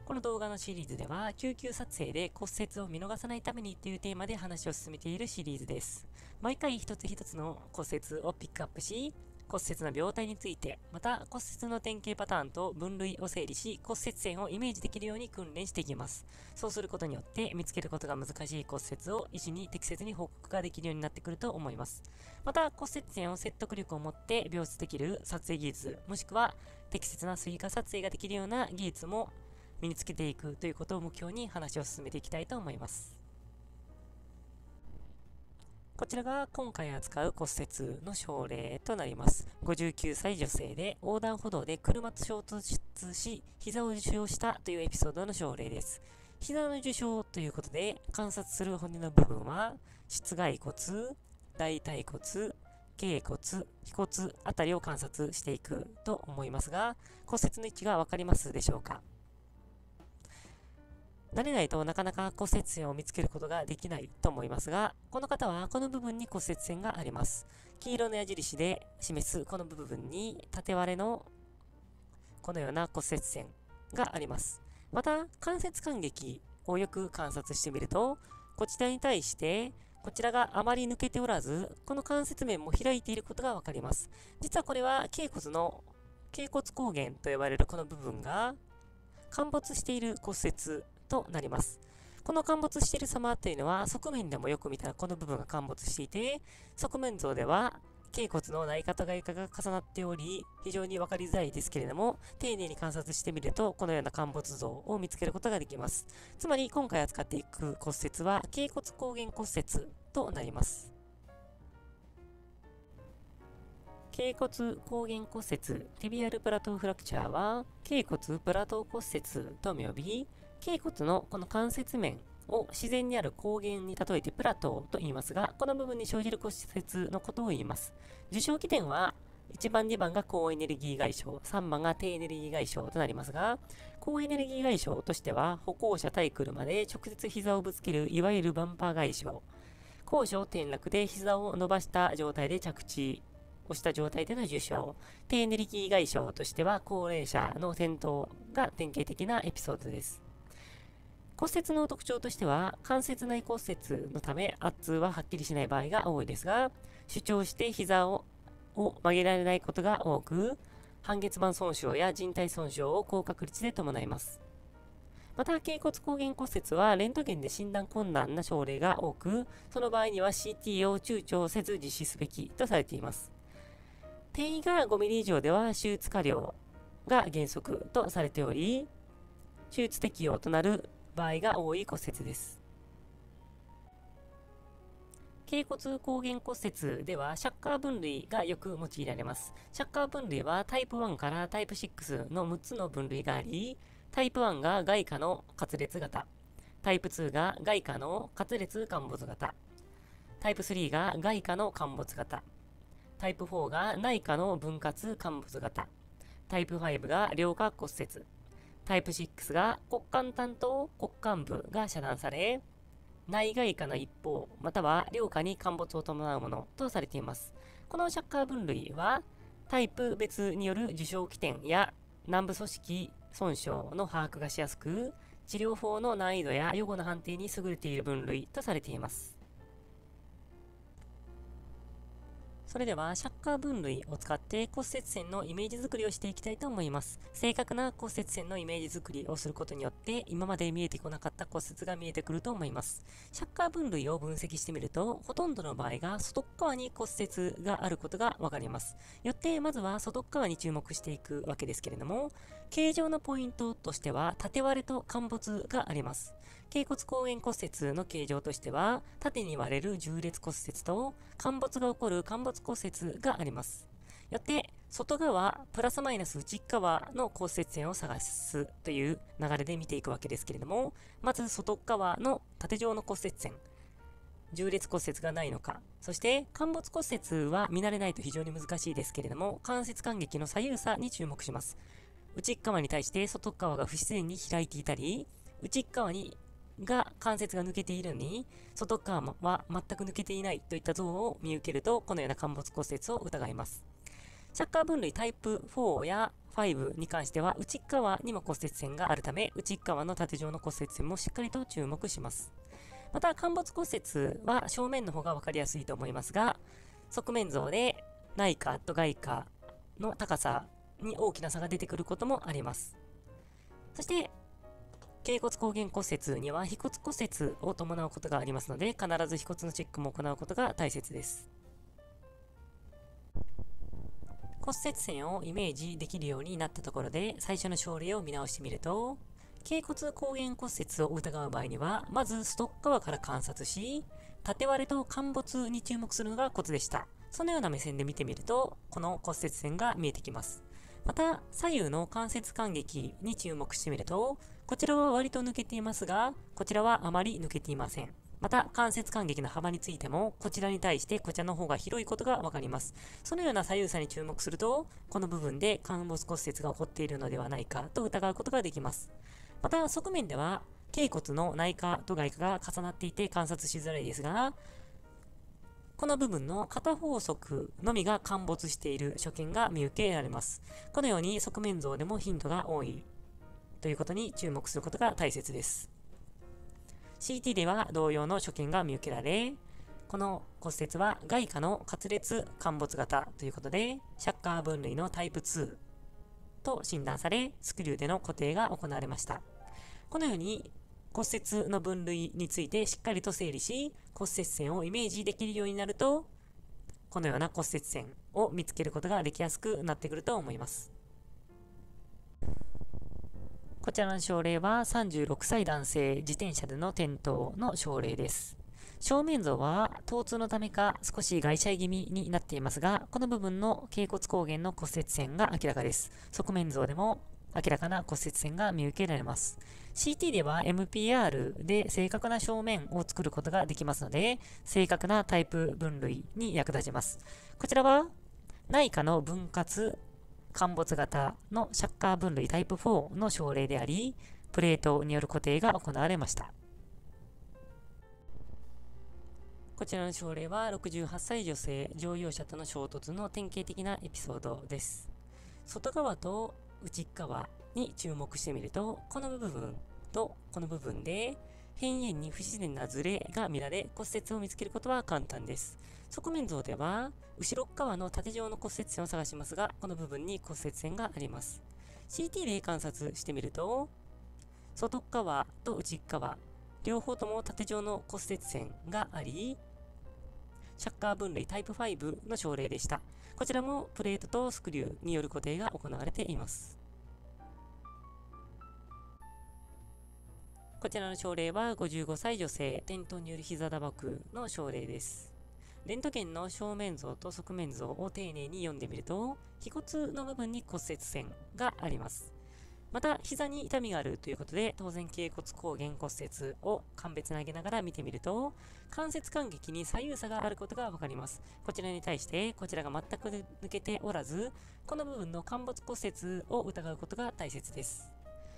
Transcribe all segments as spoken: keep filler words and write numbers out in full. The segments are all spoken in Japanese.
この動画のシリーズでは、救急撮影で骨折を見逃さないためにというテーマで話を進めているシリーズです。毎回一つ一つの骨折をピックアップし、骨折の病態について、また骨折の典型パターンと分類を整理し、骨折線をイメージできるように訓練していきます。そうすることによって、見つけることが難しい骨折を医師に適切に報告ができるようになってくると思います。また、骨折線を説得力を持って描出できる撮影技術、もしくは適切な追加撮影ができるような技術も身につけていくということを目標に話を進めていきたいと思います。こちらが今回扱う骨折の症例となります。ごじゅうきゅうさい女性で横断歩道で車と衝突し、膝を受傷したというエピソードの症例です。膝の受傷ということで観察する骨の部分は、膝蓋骨、大腿骨、脛骨、腓骨あたりを観察していくと思いますが、骨折の位置がわかりますでしょうか？慣れないとなかなか骨折線を見つけることができないと思いますが、この方はこの部分に骨折線があります。黄色の矢印で示すこの部分に縦割れのこのような骨折線があります。また、関節間隙をよく観察してみると、こちらに対してこちらがあまり抜けておらず、この関節面も開いていることがわかります。実はこれは脛骨の脛骨抗原と呼ばれるこの部分が陥没している骨折となります。この陥没している様というのは、側面でもよく見たらこの部分が陥没していて、側面像では脛骨の内科と外科が重なっており、非常に分かりづらいですけれども、丁寧に観察してみると、このような陥没像を見つけることができます。つまり、今回扱っていく骨折は、脛骨抗原骨折となります。脛骨抗原骨折、テビアルプラトーフラクチャーは、脛骨プラトー骨折とも呼び、脛骨のこの関節面を自然にある抗原に例えてプラトーと言いますが、この部分に生じる骨折のことを言います。受傷起点はいちばんにばんが高エネルギー外傷、さんばんが低エネルギー外傷となりますが、高エネルギー外傷としては、歩行者対車で直接膝をぶつけるいわゆるバンパー外傷、高所転落で膝を伸ばした状態で着地をした状態での受傷、低エネルギー外傷としては高齢者の転倒が典型的なエピソードです。骨折の特徴としては、関節内骨折のため圧痛ははっきりしない場合が多いですが、主張して膝をを曲げられないことが多く、半月板損傷や靭帯損傷を高確率で伴います。また、脛骨抗原骨折はレントゲンで診断困難な症例が多く、その場合には シーティー を躊躇せず実施すべきとされています。転移がごミリ以上では手術過料が原則とされており、手術適用となる場合が多い骨折です。脛骨抗原骨折ではシャッカー分類がよく用いられます。シャッカー分類はタイプワンからタイプシックスのむっつの分類があり、タイプワンが外科の滑裂型、タイプツーが外科の滑裂陥没型、タイプスリーが外科の陥没型、タイプフォーが内科の分割陥没型、タイプファイブが両科骨折、タイプシックスが骨幹担当骨幹部が遮断され、内外科の一方、または両科に陥没を伴うものとされています。このシャッカー分類は、タイプ別による受傷起点や軟部組織損傷の把握がしやすく、治療法の難易度や予後の判定に優れている分類とされています。それでは、シャッカー分類を使って骨折線のイメージ作りをしていきたいと思います。正確な骨折線のイメージ作りをすることによって、今まで見えてこなかった骨折が見えてくると思います。シャッカー分類を分析してみると、ほとんどの場合が外側に骨折があることがわかります。よって、まずは外側に注目していくわけですけれども、形状のポイントとしては、縦割れと陥没があります。脛骨抗原骨折の形状としては、縦に割れる縦裂骨折と陥没が起こる陥没骨折があります。よって、外側、プラスマイナス内側の骨折線を探すという流れで見ていくわけですけれども、まず外側の縦状の骨折線、縦裂骨折がないのか、そして陥没骨折は見慣れないと非常に難しいですけれども、関節間隙の左右差に注目します。内側に対して外側が不自然に開いていたり、内側にが関節が抜けているのに、外側は全く抜けていないといった像を見受けると、このような陥没骨折を疑います。シャッカー分類タイプフォーやごに関しては内側にも骨折線があるため、内側の縦状の骨折線もしっかりと注目します。また、陥没骨折は正面の方が分かりやすいと思いますが、側面像で内下と外下の高さに大きな差が出てくることもあります。そして、脛骨後弦骨折には腓骨骨折を伴うことがありますので、必ず腓骨のチェックも行うことが大切です。骨折線をイメージできるようになったところで、最初の症例を見直してみると、脛骨後弦骨折を疑う場合には、まずストッカワから観察し、縦割れと陥没に注目するのがコツでした。そのような目線で見てみると、この骨折線が見えてきます。また、左右の関節間隙に注目してみると、こちらは割と抜けていますが、こちらはあまり抜けていません。また、関節間隙の幅についても、こちらに対してこちらの方が広いことがわかります。そのような左右差に注目すると、この部分で陥没骨折が起こっているのではないかと疑うことができます。また、側面では、脛骨の内下と外下が重なっていて観察しづらいですが、この部分の片方側のみが陥没している所見が見受けられます。このように側面像でも頻度が多いということに注目することが大切です。シーティー では同様の所見が見受けられ、この骨折は外下の滑裂陥没型ということで、シャッカー分類のタイプツーと診断され、スクリューでの固定が行われました。このように骨折の分類についてしっかりと整理し、骨折線をイメージできるようになると、このような骨折線を見つけることができやすくなってくると思います。こちらの症例はさんじゅうろくさい男性自転車での転倒の症例です。正面像は疼痛のためか少し外斜気味になっていますが、この部分の脛骨後弦の骨折線が明らかです。側面像でも明らかな骨折線が見受けられます。シーティー では エムピーアール で正確な正面を作ることができますので、正確なタイプ分類に役立ちます。こちらは内下の分割陥没型のシャッカー分類タイプフォーの症例であり、プレートによる固定が行われました。こちらの症例はろくじゅうはっさい女性乗用車との衝突の典型的なエピソードです。外側と内側に注目してみると、この部分とこの部分で辺縁に不自然なズレが見られ、骨折を見つけることは簡単です。側面像では後ろ側の縦状の骨折線を探しますが、この部分に骨折線があります。シーティー で観察してみると、外側と内側両方とも縦状の骨折線があり、シャッカー分類タイプファイブの症例でした。こちらもプレートとスクリューによる固定が行われています。こちらの症例はごじゅうごさい女性転倒による膝打撲の症例です。レントゲンの正面像と側面像を丁寧に読んでみると、腓骨の部分に骨折線があります。また、膝に痛みがあるということで、当然脛骨後弦骨折を鑑別投げながら見てみると、関節間隙に左右差があることがわかります。こちらに対して、こちらが全く抜けておらず、この部分の陥没骨折を疑うことが大切です。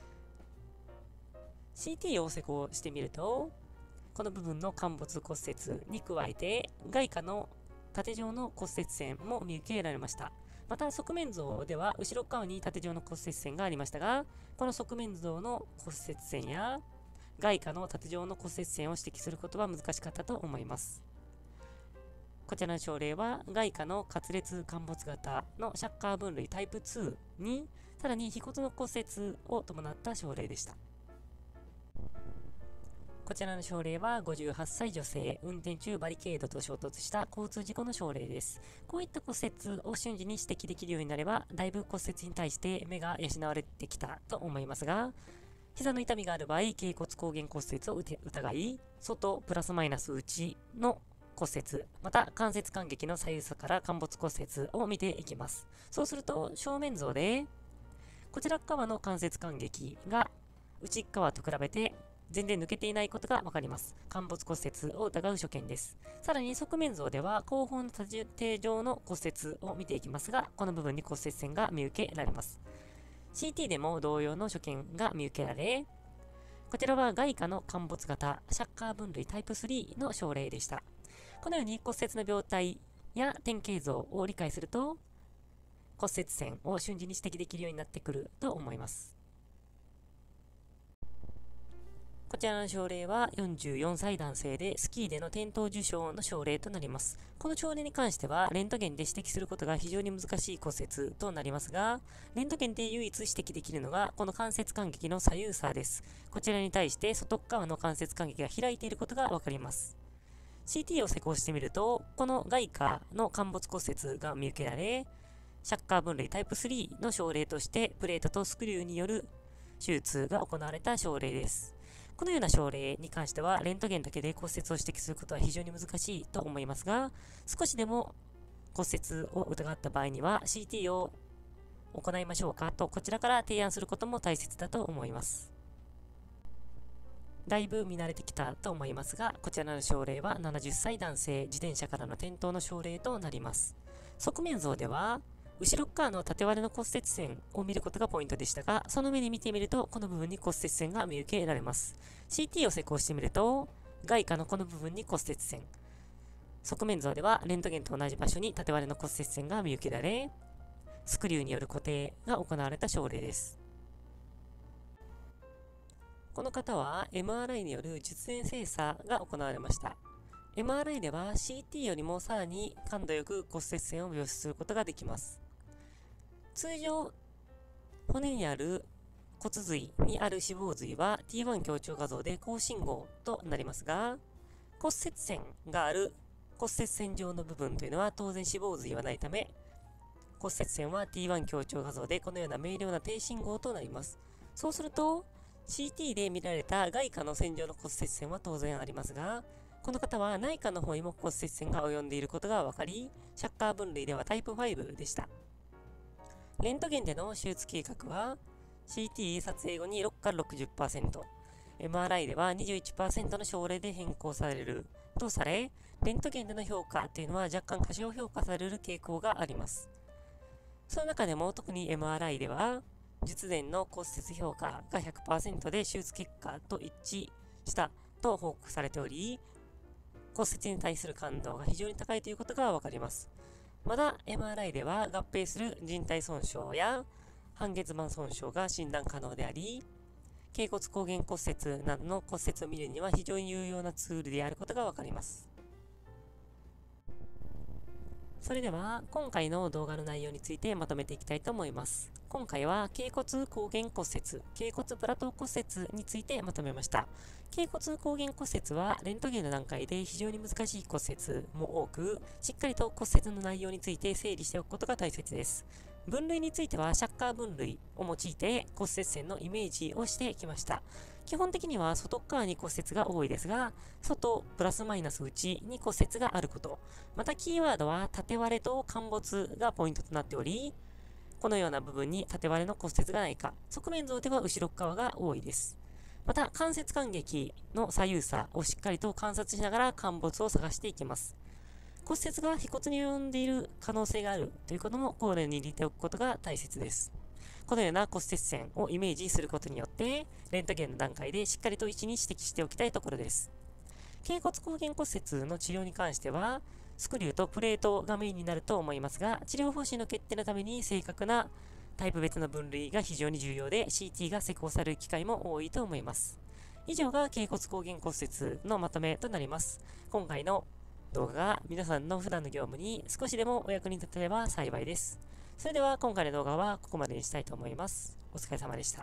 シーティー を施工してみると、この部分の陥没骨折に加えて、外下の縦状の骨折線も見受けられました。また、側面像では後ろ側に縦状の骨折線がありましたが、この側面像の骨折線や外下の縦状の骨折線を指摘することは難しかったと思います。こちらの症例は外下の滑裂陥没型のシャッカー分類タイプツーに、さらに腓骨の骨折を伴った症例でした。こちらの症例はごじゅうはっさい女性、運転中バリケードと衝突した交通事故の症例です。こういった骨折を瞬時に指摘できるようになれば、だいぶ骨折に対して目が養われてきたと思いますが、膝の痛みがある場合、脛骨後弦骨折を疑い、外プラスマイナス内の骨折、また関節間隙の左右差から陥没骨折を見ていきます。そうすると、正面像で、こちら側の関節間隙が内側と比べて全然抜けていないことがわかります。陥没骨折を疑う所見です。さらに側面像では後方の縦状の骨折を見ていきますが、この部分に骨折線が見受けられます。シーティー でも同様の所見が見受けられ、こちらは外下の陥没型シャッカー分類タイプスリーの症例でした。このように骨折の病態や典型像を理解すると、 骨折線を瞬時に指摘できるようになってくると思います。こちらの症例はよんじゅうよんさい男性でスキーでの転倒受傷の症例となります。この症例に関してはレントゲンで指摘することが非常に難しい骨折となりますが、レントゲンで唯一指摘できるのがこの関節間隙の左右差です。こちらに対して外側の関節間隙が開いていることがわかります。シーティー を施工してみると、この外下の陥没骨折が見受けられ、シャッカー分類タイプスリーの症例としてプレートとスクリューによる手術が行われた症例です。このような症例に関しては、レントゲンだけで骨折を指摘することは非常に難しいと思いますが、少しでも骨折を疑った場合には シーティー を行いましょうかと、こちらから提案することも大切だと思います。だいぶ見慣れてきたと思いますが、こちらの症例はななじゅっさい男性、自転車からの転倒の症例となります。側面像では、後ろ側の縦割れの骨折線を見ることがポイントでしたが、その目で見てみると、この部分に骨折線が見受けられます。シーティー を施工してみると、外下のこの部分に骨折線。側面像では、レントゲンと同じ場所に縦割れの骨折線が見受けられ、スクリューによる固定が行われた症例です。この方は エムアールアイ による術前精査が行われました。エムアールアイ では シーティー よりもさらに感度よく骨折線を描出することができます。通常、骨にある骨髄にある脂肪髄は ティーワン 強調画像で高信号となりますが、骨折線がある骨折線上の部分というのは当然脂肪髄はないため、骨折線は ティーワン 強調画像でこのような明瞭な低信号となります。そうすると、シーティー で見られた外下の線上の骨折線は当然ありますが、この方は内下の方にも骨折線が及んでいることが分かり、シャッカー分類ではタイプファイブでした。レントゲンでの手術計画は シーティー 撮影後にろくからろくじゅっパーセント、エムアールアイ では にじゅういちパーセント の症例で変更されるとされ、レントゲンでの評価というのは若干過小評価される傾向があります。その中でも特に エムアールアイ では術前の骨折評価が ひゃくパーセント で手術結果と一致したと報告されており、骨折に対する感度が非常に高いということがわかります。まだ エムアールアイ では合併する靭帯損傷や半月板損傷が診断可能であり、脛骨後弦骨折などの骨折を見るには非常に有用なツールであることがわかります。それでは今回の動画の内容についてまとめていきたいと思います。今回は脛骨後弦骨折、脛骨プラトー骨折についてまとめました。脛骨後弦骨折はレントゲンの段階で非常に難しい骨折も多く、しっかりと骨折の内容について整理しておくことが大切です。分類についてはシャッカー分類を用いて骨折線のイメージをしてきました。基本的には外側に骨折が多いですが、外プラスマイナス内に骨折があること、またキーワードは縦割れと陥没がポイントとなっており、このような部分に縦割れの骨折がないか、側面像では後ろ側が多いです。また関節間隙の左右差をしっかりと観察しながら陥没を探していきます。骨折が腓骨に及んでいる可能性があるということも考慮に入れておくことが大切です。このような骨折線をイメージすることによって、レントゲンの段階でしっかりと位置に指摘しておきたいところです。脛骨後弦骨折の治療に関しては、スクリューとプレートがメインになると思いますが、治療方針の決定のために正確なタイプ別の分類が非常に重要で、シーティー が施行される機会も多いと思います。以上が脛骨後弦骨折のまとめとなります。今回の動画が皆さんの普段の業務に少しでもお役に立てれば幸いです。それでは今回の動画はここまでにしたいと思います。お疲れ様でした。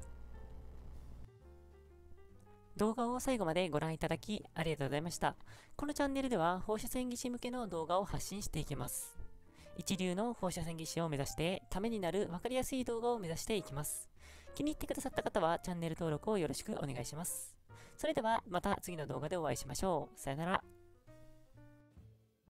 動画を最後までご覧いただきありがとうございました。このチャンネルでは放射線技師向けの動画を発信していきます。一流の放射線技師を目指してためになる分かりやすい動画を目指していきます。気に入ってくださった方はチャンネル登録をよろしくお願いします。それではまた次の動画でお会いしましょう。さよなら。